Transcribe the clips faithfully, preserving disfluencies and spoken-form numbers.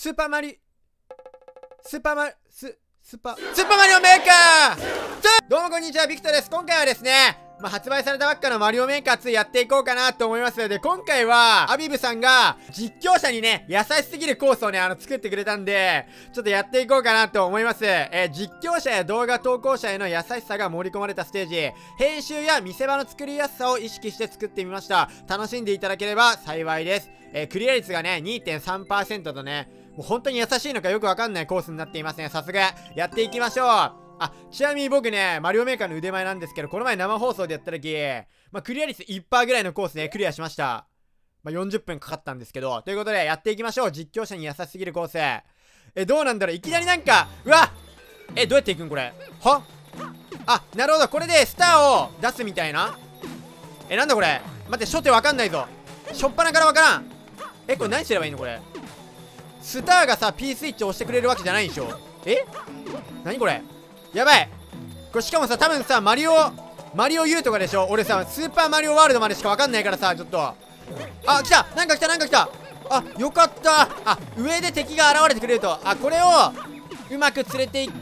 スーパーマリスーパーマリススーパースーパーマリオメーカーどうもこんにちは、ビクトです。今回はですね、まあ、発売されたばっかのマリオメーカーツーやっていこうかなと思いますので、今回はアビブさんが実況者にね優しすぎるコースをねあの作ってくれたんで、ちょっとやっていこうかなと思います。えー、実況者や動画投稿者への優しさが盛り込まれたステージ、編集や見せ場の作りやすさを意識して作ってみました。楽しんでいただければ幸いです。えー、クリア率がね にてんさんパーセント とね、もう本当に優しいのかよくわかんないコースになっていますね。さすがやっていきましょう。あ、ちなみに僕ね、マリオメーカーの腕前なんですけど、この前生放送でやった時、まあ、クリア率 いちパーセント ぐらいのコースね、クリアしました。まあ、よんじゅっぷんかかったんですけど、ということで、やっていきましょう。実況者に優しすぎるコース。え、どうなんだろう、いきなりなんか、うわえ、どうやっていくんこれ。はあ、なるほど、これでスターを出すみたいな。え、なんだこれ。待って、初手わかんないぞ。しょっぱなからわからん。え、これ何すればいいのこれ。スターがさ、P スイッチ押してくれるわけじゃないんでしょ。え何これ。やばい。これしかもさ、多分さ、マリオ、マリオ U とかでしょ。俺さ、スーパーマリオワールドまでしかわかんないからさ、ちょっと。あ、来たなんか来たなんか来たあ、よかったあ、上で敵が現れてくれると。あ、これを、うまく連れて行って、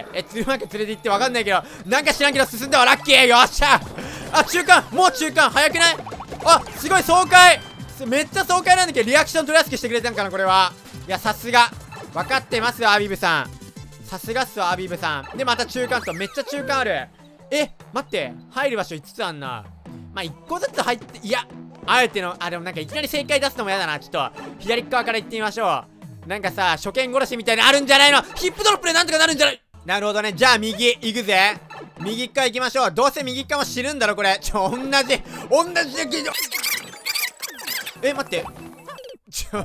え、うまく連れて行ってわかんないけど、なんか知らんけど進んだわ、ラッキーよっしゃあ、中間もう中間早くない？あ、すごい爽快めっちゃ爽快なんだけど、リアクション取りやすくしてくれたんかな、これは。いや、さすが。分かってますわ、アビブさん。さすがっすわ、アビブさん。で、また中間と、めっちゃ中間ある。え、待って。入る場所いつつあんな。まあ、いっこずつ入って、いや、あえての、あ、でもなんかいきなり正解出すのも嫌だな。ちょっと、左側から行ってみましょう。なんかさ、初見殺しみたいにあるんじゃないの？ヒップドロップでなんとかなるんじゃない？なるほどね。じゃあ、右、行くぜ。右側行きましょう。どうせ右側も知るんだろ、これ。ちょ、同じ、同じだけど。え、待って。ちょ、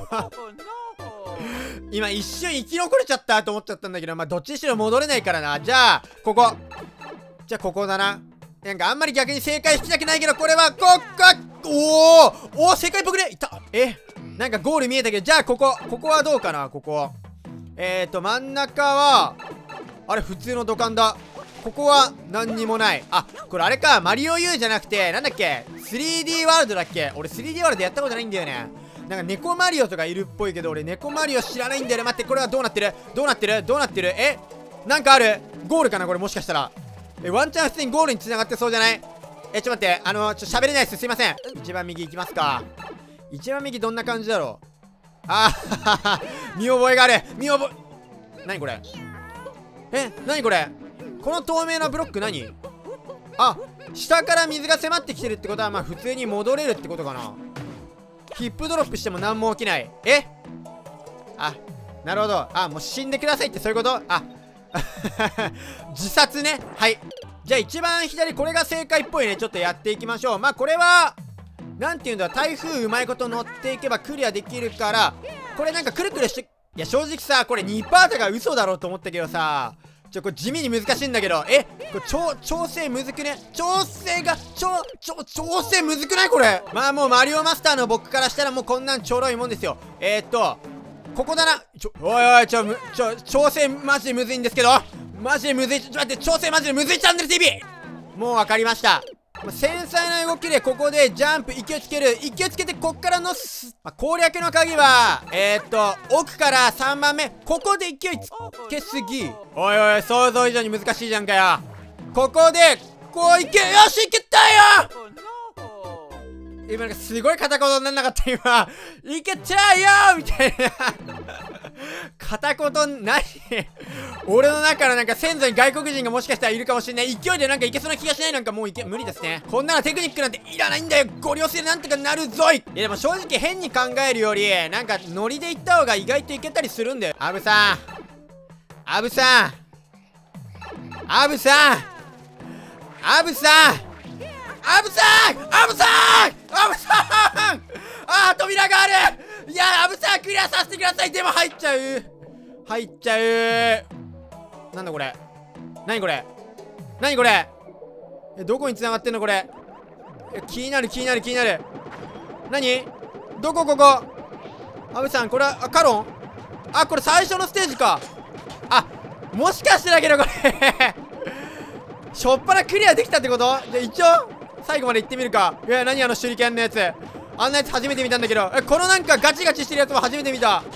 今一瞬生き残れちゃったと思っちゃったんだけど、まあ、どっちにしろ戻れないからな。じゃあ、ここ。じゃあ、ここだな。なんかあんまり逆に正解引きたくないけど、これは、ここ、おーおー正解っぽくねいったえなんかゴール見えたけど、じゃあ、ここ。ここはどうかなここ。えーと、真ん中は、あれ、普通の土管だ。ここは何にもない。あ、これあれか。マリオ U じゃなくて、なんだっけ スリーディー ワールドだっけ。俺 スリーディー ワールドやったことないんだよね。なんか猫マリオとかいるっぽいけど、俺猫マリオ知らないんだよね。待って、これはどうなってるどうなってるどうなってるえなんかあるゴールかなこれもしかしたら。え、ワンチャン普通にゴールに繋がってそうじゃないえ、ちょっと待って。あの、ちょ、喋れないです。すいません。一番右行きますか。一番右どんな感じだろうあーははは。見覚えがある。見覚え。なにこれえ、なにこれこの透明なブロック何あ、下から水が迫ってきてるってことは、まあ普通に戻れるってことかな。ヒップドロップしても何も起きない。えあ、なるほど。あ、もう死んでくださいってそういうことあ自殺ね。はい。じゃあ一番左、これが正解っぽいね。ちょっとやっていきましょう。まあこれは、なんていうんだ、台風うまいこと乗っていけばクリアできるから、これなんかくるくるして、いや正直さ、これ にパーセント とか嘘だろうと思ったけどさ、ちょ、これ地味に難しいんだけど、えこれ調、調整むずくね調整が、調、調、調整むずくないこれ。まあもうマリオマスターの僕からしたらもうこんなんちょろいもんですよ。えー、っと、ここだな。ちょ、おいおい、ちょ、む、ちょ、調整マジでむずいんですけどマジでむずい、ちょ、待って、調整マジでむずいチャンネル ティービー! もうわかりました。繊細な動きでここでジャンプ勢いつける勢いつけてこっからのす、まあ、攻略の鍵はえー、っと奥からさんばんめここで勢いつけすぎおいおい想像以上に難しいじゃんかよここでこういけよしいけたよ今なんかすごい片言になんなかった今いけたよみたいな片言何俺の中のなんか先祖に外国人がもしかしたらいるかもしれない勢いでなんかいけそうな気がしないなんかもういけ無理ですねこんなのテクニックなんていらないんだよご了承でなんとかなるぞいいやでも正直変に考えるよりなんかノリでいった方が意外といけたりするんだよアブさんアブさんアブさんアブさんアブさんアブさんアブさんあー扉があるいやアブさんクリアさせてくださいでも入っちゃう入っちゃうなんだこれ何これ何これえどこに繋がってんのこれえ気になる気になる気になる何どこここアブさんこれはあカロンあこれ最初のステージかあもしかしてだけどこれしょっぱなクリアできたってことじゃあ一応最後まで行ってみるかいや何あの手裏剣のやつあんなやつ初めて見たんだけどえこのなんかガチガチしてるやつも初めて見た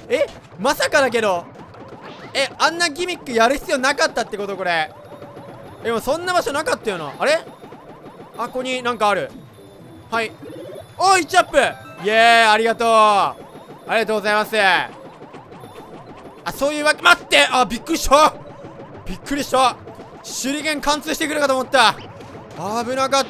えまさかだけど、えあんなギミックやる必要なかったってことこれ。でもそんな場所なかったよな。あれあ、ここになんかある。はい。おい、いちアップイエーイ、ありがとうありがとうございます。あ、そういうわけ、待って、あ、びっくりしたびっくりした。手裏剣貫通してくるかと思った。危なかった。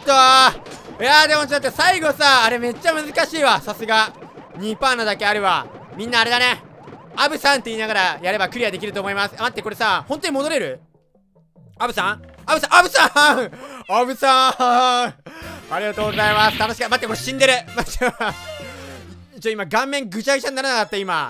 いやーでもちょっと最後さ、あれめっちゃ難しいわ。さすがにパーなだけあるわ。みんなあれだね、アブさんって言いながらやればクリアできると思います。待って、これさ本当に戻れる？アブさんアブさんアブさんアブさんありがとうございます。楽しかった。待って、これ死んでる。待ってちょ今顔面ぐちゃぐちゃにならなかった今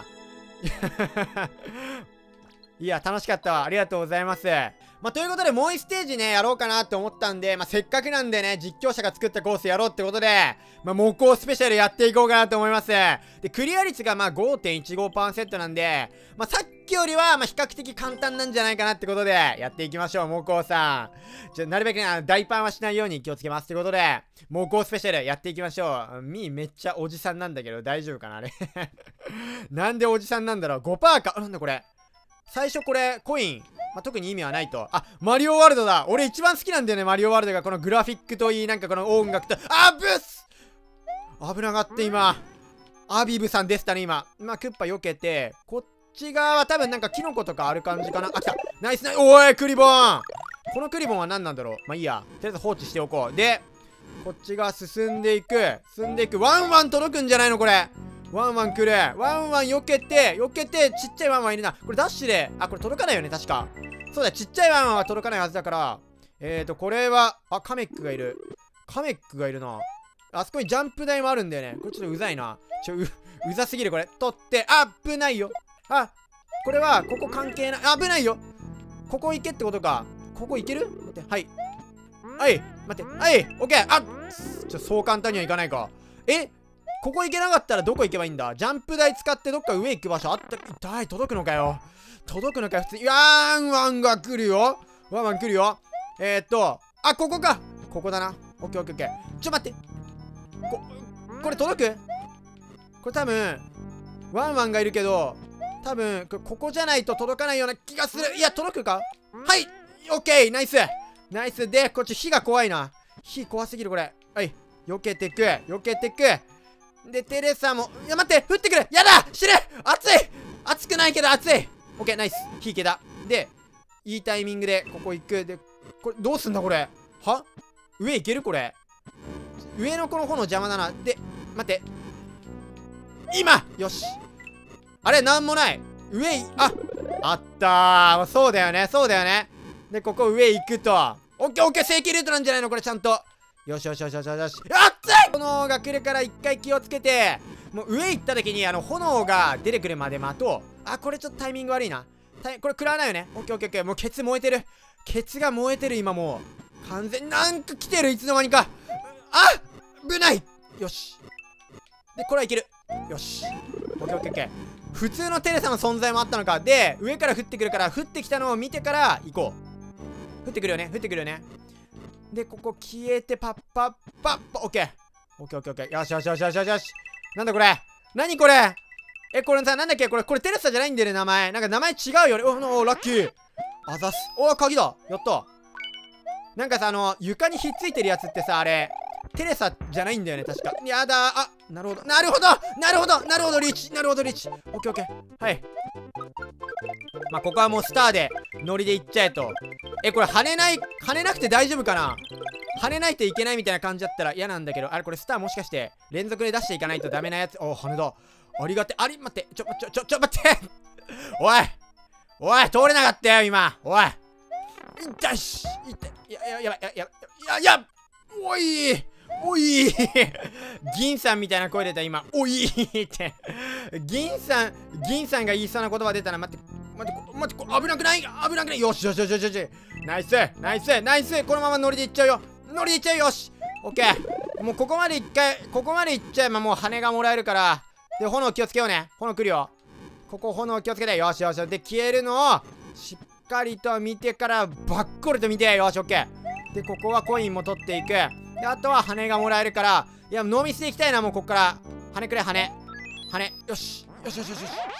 いや楽しかったわ。ありがとうございます。まあ、ということでもういちステージねやろうかなって思ったんで、まあ、せっかくなんでね実況者が作ったコースやろうってことで、まあ、模倣スペシャルやっていこうかなと思います。でクリア率がまあ ごてんいちごパーセント なんで、まあ、さっきよりはまあ比較的簡単なんじゃないかなってことでやっていきましょう。模倣さんじゃなるべくねあの大パンはしないように気をつけますってことで、模倣スペシャルやっていきましょう。ミーめっちゃおじさんなんだけど大丈夫かなあれなんでおじさんなんだろう。 ごパーセント か。なんだこれ、最初これコイン、まあ、特に意味はないと。あ、マリオワールドだ。俺一番好きなんだよねマリオワールドが。このグラフィックといい、なんかこの音楽と、あぶっす危ながって今アビブさんでしたね今。まあクッパ避けて、こっち側は多分なんかキノコとかある感じかな。あ、来たナイスナイス。おいクリボン、このクリボンは何なんだろう。まあいいや、とりあえず放置しておこう。でこっち側進んでいく進んでいく。ワンワン届くんじゃないのこれ。ワンワン来る。ワンワン避けて避けて、ちっちゃいワンワンいるな。これダッシュで、あ、これ届かないよね確か。そうだ、ちっちゃいワンワンは届かないはずだから、えーとこれは、あ、カメックがいる。カメックがいるな。あそこにジャンプ台もあるんだよね。これちょっとうざいな。ちょ、う、うざすぎるこれ。取って、あ、危ないよ。あ、これは、ここ関係ない。危ないよ。ここ行けってことか。ここ行ける？待って、はい。はい、待って、はい、オッケー。あっ、ちょ、そう簡単にはいかないか。え、ここ行けなかったらどこ行けばいいんだ？ジャンプ台使ってどっか上行く場所あった？痛い、届くのかよ。届くのかよ、普通に。ワンワンが来るよ。ワンワン来るよ。えー、っと、あ、ここか。ここだな。オッケーオッケーオッケー。ちょ、待って。こ、これ届く？これ多分、ワンワンがいるけど、多分、ここじゃないと届かないような気がする。いや、届くか？はい、オッケー、ナイス。ナイス。で、こっち火が怖いな。火怖すぎる、これ。はい。避けてく。避けてく。で、テレサも、いや、待って、降ってくる。やだ、死ぬ。熱い。熱くないけど熱い。オッケー、ナイス。火いけた。で、いいタイミングで、ここ行く。で、これ、どうすんだ、これ。は？上行けるこれ。上のこの炎邪魔だな。で、待って。今！よし。あれ、なんもない。上、あ、あったー。そうだよね、そうだよね。で、ここ上行くと。オッケーオッケー、正規ルートなんじゃないのこれ、ちゃんと。よしよしよしよしよし。熱い！炎が来るから一回気をつけて、もう上行った時にあの炎が出てくるまで待とう。あ、これちょっとタイミング悪いな。これ食らわないよね。オッケーオッケーオッケー。もうケツ燃えてる。ケツが燃えてる今もう。完全になんか来てるいつの間にか。あ！危ない！よし。で、これはいける。よし。オッケーオッケーオッケー。普通のテレサの存在もあったのか。で、上から降ってくるから、降ってきたのを見てから行こう。降ってくるよね。降ってくるよね。で、ここ消えて、パッパッパッパ、オッケー。オッケーオッケーオッケー。よしよしよしよしよしよし。なんだこれ？何これ？え、これさ、なんだっけこれ、これテレサじゃないんだよね、名前。なんか名前違うよね。お、お、ラッキー。あざす。お、鍵だ。やった。なんかさ、あの、床にひっついてるやつってさ、あれ、テレサじゃないんだよね、確か。やだー。あ、なるほど。なるほどなるほどなるほどリーチなるほどリーチ。オッケーオッケー。はい。まあ、ここはもうスターで、ノリでいっちゃえと。え、これ跳ねない、跳ねなくて大丈夫かな？跳ねないといけないみたいな感じだったら嫌なんだけど、あれこれスターもしかして連続で出していかないとダメなやつ。お、跳ねだ。ありがて、あり、待って、ちょ、ちょ、ちょ、ちょ、待っておいおい通れなかったよ、今おい痛いし痛いや、や、やばい、や、や、や、や、おいおい銀さんみたいな声出た、今。おいって銀さん、銀さんが言いそうな言葉出たら、待って、待って、待って、危なくない危なくないよしよしよしよしよしナイスナイスナイスこのままノリでいっちゃうよノリでいっちゃうよよしオッケーもうここまで一回、ここまでいっちゃえばもう羽がもらえるから。で、炎気をつけようね。炎来るよ。ここ炎気をつけて。よしよし。で、消えるのをしっかりと見てから、バッコリと見て。よし、オッケー。で、ここはコインも取っていく。で、あとは羽がもらえるから。いや、ノーミスでいきたいな、もうこっから。羽くれ、羽。羽。よし。よしよしよしよし。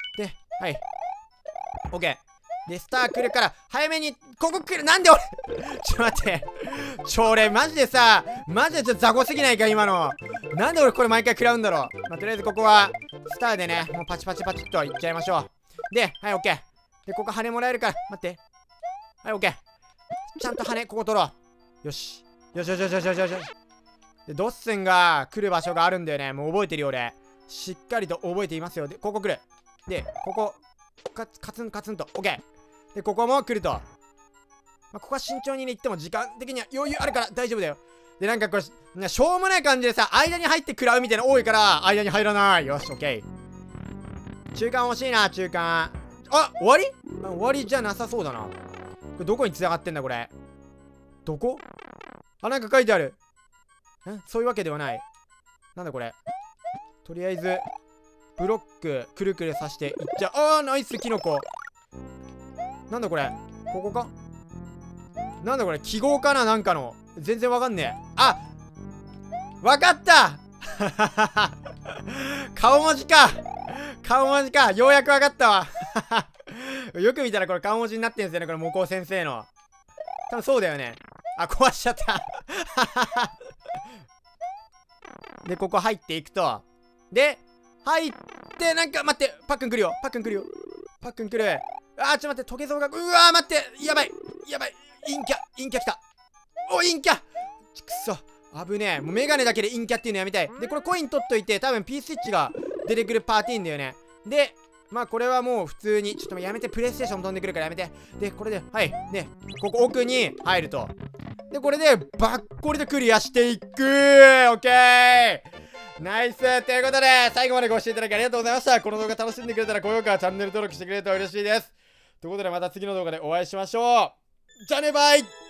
で、はい。オッケー。で、スター来るから、早めに、ここ来る。なんで俺ちょっと待って。ちょ、俺、マジでさ、マジでちょっと雑魚すぎないか、今の。なんで俺これ毎回食らうんだろう。まあ、とりあえずここは、スターでね、もうパチパチパチっといっちゃいましょう。で、はい、オッケー。で、ここ羽もらえるから、待って。はい、オッケー。ちゃんと羽、ここ取ろう。よし。よしよしよしよしよしよし。で、ドッスンが来る場所があるんだよね。もう覚えてるよ、俺。しっかりと覚えていますよ。で、ここ来る。で、ここ、カツカツンカツンと。オッケー。で、ここも来ると。まあ、ここは慎重にね、行っても時間的には余裕あるから大丈夫だよ。で、なんかこれ、しょうもない感じでさ、間に入って食らうみたいなの多いから、間に入らない。よし、オッケー。中間欲しいな、中間。あ、終わり？あ、終わりじゃなさそうだな。これどこに繋がってんだ、これ。どこ？あ、なんか書いてある。ん？そういうわけではない。なんだこれ。とりあえず、ブロック、くるくるさしていっちゃう。あー、ナイス、キノコ。なんだこれ。ここか？なんだこれ、記号かな、なんかの。全然わかんねえ。あ、わかった顔文字か。顔文字か。ようやくわかったわ。よく見たらこれ顔文字になってんすよね、これ、モコ先生の。多分そうだよね。あ、壊しちゃった。で、ここ入っていくと。で、入って、なんか、待って、パックン来るよ。パックン来るよ。パックン来る。あー、ちょっと待って、トゲゾウが、うわー、待って、やばい、やばい、陰キャ、陰キャ来た。お、陰キャ、ちくそ、危ねえ。もうメガネだけで陰キャっていうのやめたい。で、これコイン取っといて、多分 P スイッチが出てくるパーティーんだよね。で、まあこれはもう普通に、ちょっとやめて、プレイステーション飛んでくるからやめて。で、これで、はい、で、ここ奥に入ると。で、これで、バッコリとクリアしていくー。オッケー、ナイス。ということで、最後までご視聴いただきありがとうございました。この動画楽しんでくれたら高評価、チャンネル登録してくれると嬉しいです。ということで、また次の動画でお会いしましょう。じゃあね、バイ。